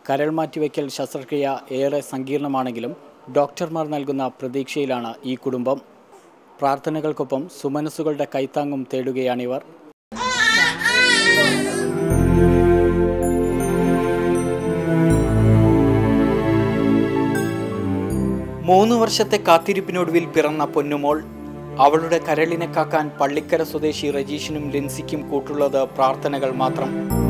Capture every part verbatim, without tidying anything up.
കരൾ മാറ്റിവെക്കൽ ശസ്ത്രക്രിയ ഏറെ സങ്കീർണമാണെങ്കിലും ഡോക്ടർമാർ നൽകുന്ന പ്രതീക്ഷയിലാണ് ഈ കുടുംബം. പ്രാർത്ഥനകൾക്കൊപ്പം സുമനസ്സുകളുടെ കൈത്താങ്ങും തേടുകയാണിവർ. മൂന്ന് വർഷത്തെ കാത്തിരിപ്പിനൊടുവിൽ പിറന്ന പൊന്നുമോൾ. അവളുടെ കരളിനെ കാക്കാൻ പള്ളിക്കര സ്വദേശി രജീഷിനും ലിൻസിക്കും കൂട്ടുള്ളത് പ്രാർത്ഥനകൾ മാത്രം.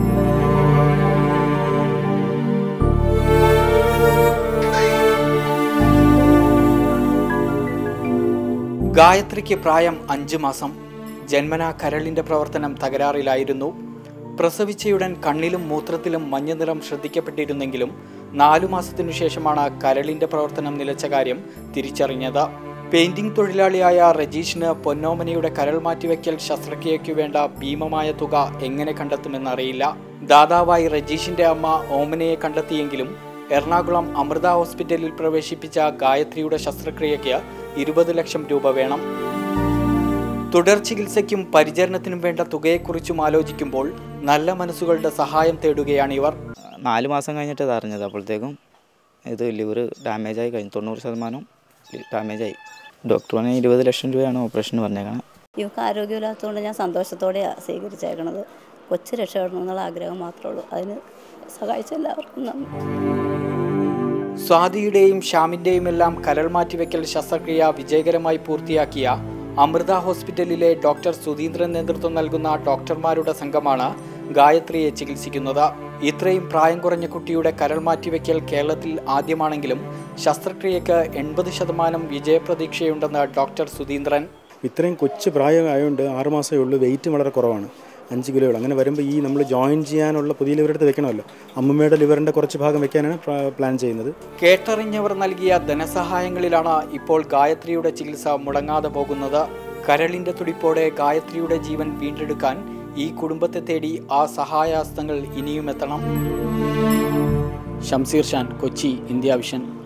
ഗായത്രിക്ക് പ്രായം അഞ്ച് മാസം. ജന്മനാ കരളിന്റെ പ്രവർത്തനം തകരാറിലായിരുന്നു. പ്രസവിച്ചയുടൻ കണ്ണിലും മൂത്രത്തിലും മഞ്ഞനിറം ശ്രദ്ധിക്കപ്പെട്ടിരുന്നെങ്കിലും നാലു മാസത്തിനു ശേഷമാണ് കരളിന്റെ പ്രവർത്തനം നിലച്ച കാര്യം തിരിച്ചറിഞ്ഞത്. പെയിന്റിംഗ് തൊഴിലാളിയായ രജീഷിന് പൊന്നോമനയുടെ കരൾ മാറ്റിവെക്കൽ ശസ്ത്രക്രിയയ്ക്കു വേണ്ട ഭീമമായ തുക എങ്ങനെ കണ്ടെത്തുമെന്നറിയില്ല. ദാതാവായി രജീഷിന്റെ അമ്മ ഓമനയെ കണ്ടെത്തിയെങ്കിലും എറണാകുളം അമൃത ഹോസ്പിറ്റലിൽ പ്രവേശിപ്പിച്ച ഗായത്രിയുടെ ശസ്ത്രക്രിയയ്ക്ക് ഇരുപത് ലക്ഷം രൂപ വേണം. തുടർ ചികിത്സയ്ക്കും പരിചരണത്തിനും വേണ്ട തുകയെക്കുറിച്ചും ആലോചിക്കുമ്പോൾ നല്ല മനസ്സുകളുടെ സഹായം തേടുകയാണിവർ. നാല് മാസം കഴിഞ്ഞിട്ട് അറിഞ്ഞത്. അപ്പോഴത്തേക്കും ഇത് ലിവർ ഡാമേജായി കഴിഞ്ഞു. തൊണ്ണൂറ് ശതമാനം ഡാമേജായി. ഡോക്ടർ പറഞ്ഞാൽ ഇരുപത് ലക്ഷം രൂപയാണ് ഓപ്പറേഷൻ പറഞ്ഞേക്കണം. ഇവർക്ക് ആരോഗ്യമില്ലാത്തതുകൊണ്ട് ഞാൻ സന്തോഷത്തോടെയാണ് സ്വീകരിച്ചേക്കണത്. കൊച്ചു രക്ഷപ്പെടണമെന്നുള്ള ആഗ്രഹം മാത്രമേ ഉള്ളൂ. അതിന് സഹായിച്ച എല്ലാവർക്കും നന്ദി. സ്വാതിയുടെയും ഷ്യാമിൻ്റെയും എല്ലാം കരൾ മാറ്റിവെക്കൽ ശസ്ത്രക്രിയ വിജയകരമായി പൂർത്തിയാക്കിയ അമൃത ഹോസ്പിറ്റലിലെ ഡോക്ടർ സുധീന്ദ്രൻ നേതൃത്വം നൽകുന്ന ഡോക്ടർമാരുടെ സംഘമാണ് ഗായത്രിയെ ചികിത്സിക്കുന്നത്. ഇത്രയും പ്രായം കുറഞ്ഞ കുട്ടിയുടെ കരൾ മാറ്റിവെക്കൽ കേരളത്തിൽ ആദ്യമാണെങ്കിലും ശസ്ത്രക്രിയയ്ക്ക് എൺപത് ശതമാനം വിജയപ്രതീക്ഷയുണ്ടെന്ന് ഡോക്ടർ സുധീന്ദ്രൻ. ഇത്രയും കൊച്ചു പ്രായമായതുകൊണ്ട് ആറുമാസമേ ഉള്ളൂ. വെയിറ്റ് വളരെ കുറവാണ്, അഞ്ച് കിലോകൾ. അങ്ങനെ വരുമ്പോൾ ഈ നമ്മൾ ജോയിൻ ചെയ്യാനുള്ള പുതിയ ലിവർ എടുത്ത് വെക്കണമല്ലോ. അമ്മമ്മയുടെ ലിവറിൻ്റെ കുറച്ച് ഭാഗം വെക്കാനാണ് പ്ലാൻ ചെയ്യുന്നത്. കേട്ടറിഞ്ഞവർ നൽകിയ ധനസഹായങ്ങളിലാണ് ഇപ്പോൾ ഗായത്രിയുടെ ചികിത്സ മുടങ്ങാതെ പോകുന്നത്. കരളിന്റെ തുടിപ്പോടെ ഗായത്രിയുടെ ജീവൻ വീണ്ടെടുക്കാൻ ഈ കുടുംബത്തെ തേടി ആ സഹായഹസ്തങ്ങൾ ഇനിയും എത്തണം. Shamseer Shan, Kochi, India vision.